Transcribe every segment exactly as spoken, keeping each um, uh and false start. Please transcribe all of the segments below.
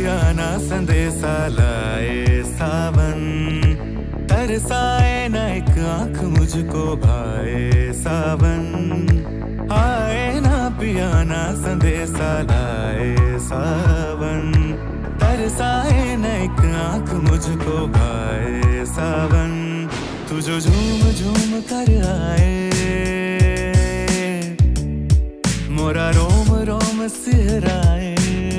पिया ना संदेशा लाए सावन, तरसाए ना एक आंख मुझको भाए सावन। आए ना पिया ना संदेशा लाए सावन, तरसाए ना एक आंख मुझको भाए सावन। तू जो झूम झूम कर आए, मोरा रोम रोम सिहराए।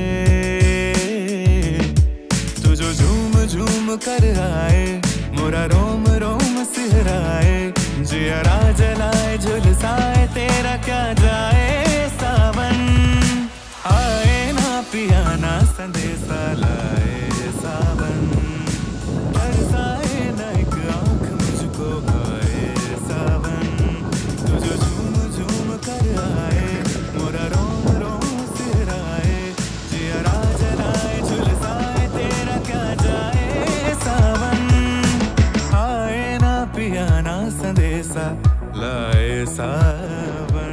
तू जो झूम झूम कर आए, मोरा रोम रोम सिहराए। जियरा जलाए झुलसाए तेरा क्या जाए सावन। आए ना पिया ना संदेशा लाए सावन, तरसाए ना एक आंख मुझको भाए सावन। तू जो झूम झूम कर आए, मोरा रोम रोम सिहराए। जियरा जलाए झुलसाए तेरा क्या जाए सावन। आए ना पिया ना संदेशा लाए सावन।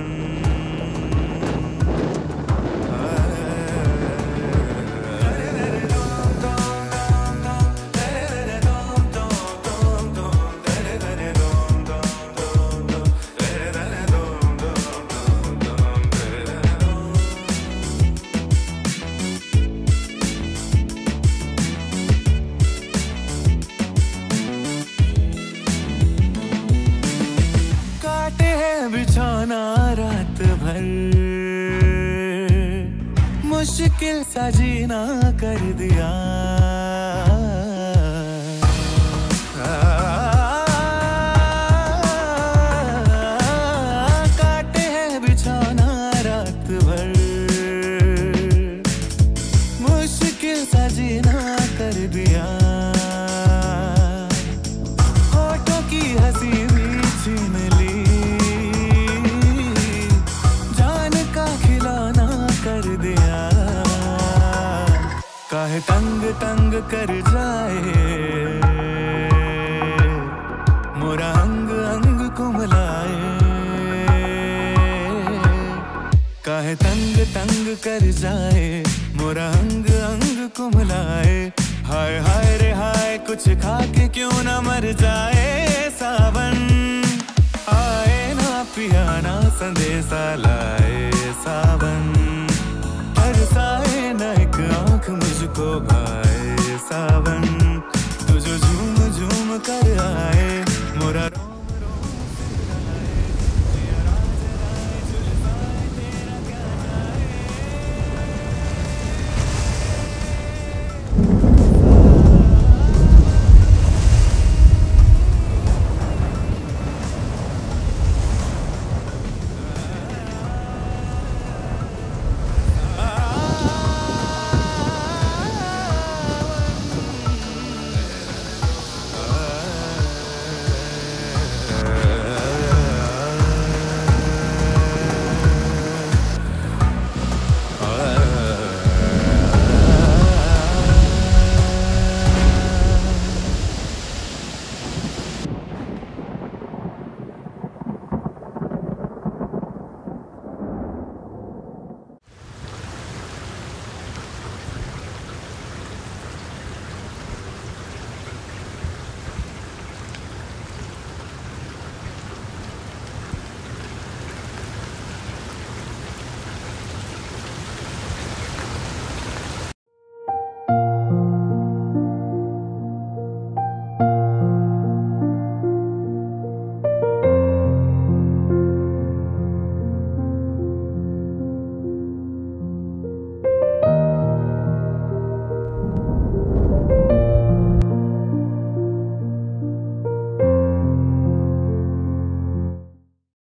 बिछौना रात भर मुश्किल सा जीना कर दिया। काटे हैं बिछौना रात भर मुश्किल सा जीना कर दिया। होठों की हंसी भी छीन ली, काहे तंग तंग कर जाए, मोरा अंग अंग कुमलाए। काहे तंग तंग कर जाए, मोरा अंग अंग कुमलाए। हाय हाय रे हाय कुछ खा के क्यों ना मर जाए सावन। आए ना पिया ना संदेशा लाए सावन।